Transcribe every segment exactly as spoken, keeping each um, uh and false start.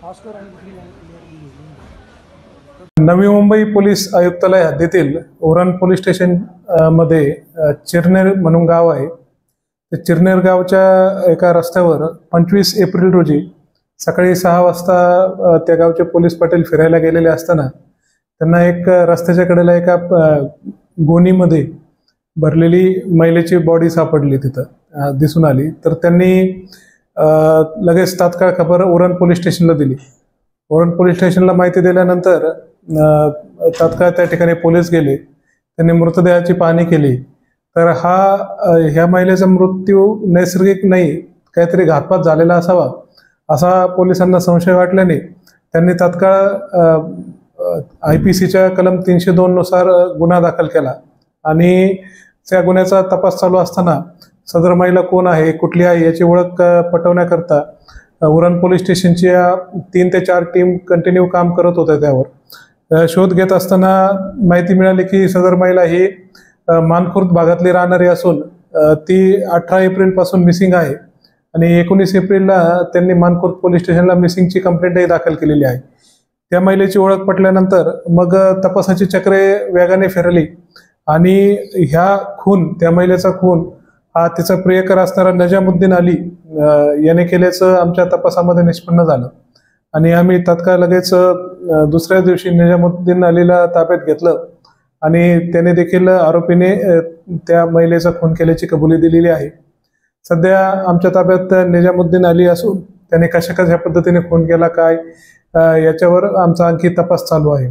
Navi Mumbai police आयुक्तालय हद्दीतील Uran police station मध्ये चिरनेर म्हणून गाव आहे. त्या चिरनेर गावच्या एका रस्त्यावर पंचवीस एप्रिल रोजी सकाळी सहा वाजता त्या गावचे पोलीस पाटील फिरायला गेलेले असताना त्यांना एक रस्त्याच्या कडेला एका गोणीमध्ये भरलेली महिलेची बॉडी सापडली, तिथं दिसून आली. तर त्यांनी लगेच तात्काळ खबर उरण पोलीस स्टेशनला दिली. उरण पोलीस स्टेशनला माहिती दिल्यानंतर तात्काळ त्या ठिकाणी पोलीस गेले. त्यांनी मृतदेहाची पाहणी केली. तर हा ह्या महिलेचा मृत्यू नैसर्गिक नाही, काहीतरी घातपात झालेला असावा असा पोलिसांना संशय वाटल्याने त्यांनी तात्काळ आय पी सीच्या कलम तीनशे दोन नुसार गुन्हा दाखल केला आणि त्या गुन्ह्याचा तपास चालू असताना सदर महिला कोण आहे, कुठली आहे याची ओळख पटवण्याकरता उरण पोलीस स्टेशनच्या तीन ते चार टीम कंटिन्यू काम करत होत्या. त्यावर शोध घेत असताना माहिती मिळाली की सदर महिला ही मानखुर्द भागातली राहणारी असून ती अठरा एप्रिल पासून मिसिंग आहे आणि एकोणीस एप्रिलला त्यांनी मानखुर्द पोलीस स्टेशनला मिसिंगची कंप्लेंटही दाखल केलेली आहे. त्या महिलेची ओळख पटल्यानंतर मग तपासाची चक्रे वेगाने फिरली आणि ह्या खून त्या महिलेचा खून हा तिचा प्रियकर असणारा नजामुद्दीन अली याने केल्याचं आमच्या तपासामध्ये निष्पन्न झालं आणि आम्ही तात्काळ लगेच दुसऱ्या दिवशी नजामुद्दीन अलीला ताब्यात घेतलं आणि त्याने देखील आरोपीने त्या महिलेचा खून केल्याची कबुली दिलेली आहे. सध्या आमच्या ताब्यात नजामुद्दीन अली असून त्याने कशा कशा पद्धतीने खून केला काय याच्यावर आमचा आणखी तपास चालू आहे.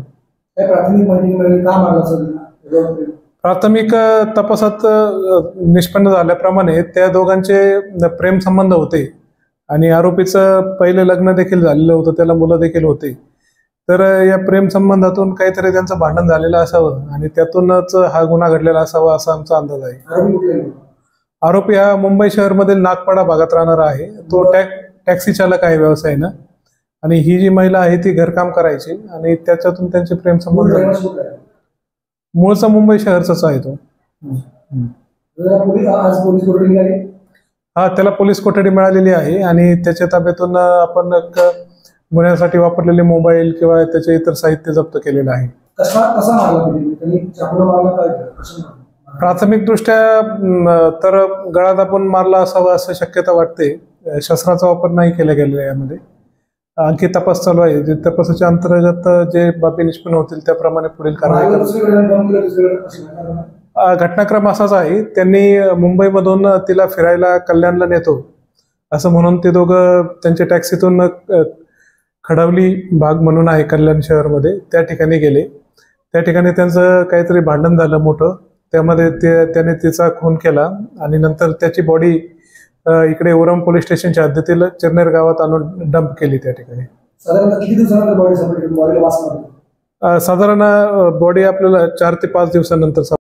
प्राथमिक तपासात निष्पन्न झाल्याप्रमाणे त्या दोघांचे प्रेम संबंध होते आणि आरोपीचं पहिले लग्न देखील झालेलं होतं, त्याला मुलं देखील होते. तर या प्रेम संबंधातून काहीतरी त्यांचं भांडण झालेलं असावं आणि त्यातूनच हा गुन्हा घडलेला असावा असा आमचा अंदाज आहे. आरोपी हा मुंबई शहरमधील नागपाडा भागात राहणारा आहे. तो टॅक टॅक्सी चालक आहे व्यवसायानं आणि ही जी महिला आहे ती घरकाम करायची आणि त्याच्यातून त्यांचे प्रेम संबंध. मूळचा मुंबई शहरचाच आहे तो. हा, त्याला पोलीस कोठडी मिळालेली आहे आणि त्याच्या ताब्यातून आपण गुन्ह्यासाठी वापरलेले मोबाईल किंवा त्याचे इतर साहित्य जप्त केलेलं आहे. प्राथमिक दृष्ट्या तर गळा दाबून मारला असावा असं शक्यता वाटते. शस्त्राचा वापर नाही केला गेलेला यामध्ये. आणखी तपास चालू आहे. जे तपासाच्या अंतर्गत जे बाबी निष्पन्न होतील त्याप्रमाणे पुढील कारवाई. घटनाक्रम असाच आहे. त्यांनी मुंबईमधून तिला फिरायला कल्याणला नेतो असं म्हणून ते दोघं त्यांच्या टॅक्सीतून खडवली भाग म्हणून आहे कल्याण शहरमध्ये, त्या ठिकाणी गेले. त्या ठिकाणी त्यांचं काहीतरी भांडण झालं मोठं. त्यामध्ये ते त्याने तिचा खून केला आणि नंतर त्याची बॉडी इकडे उरण पोलीस स्टेशनच्या हद्दीतील चिरनेर गावात आणून डंप केली. त्या ठिकाणी साधारण बॉडी आपल्याला चार ते पाच दिवसानंतर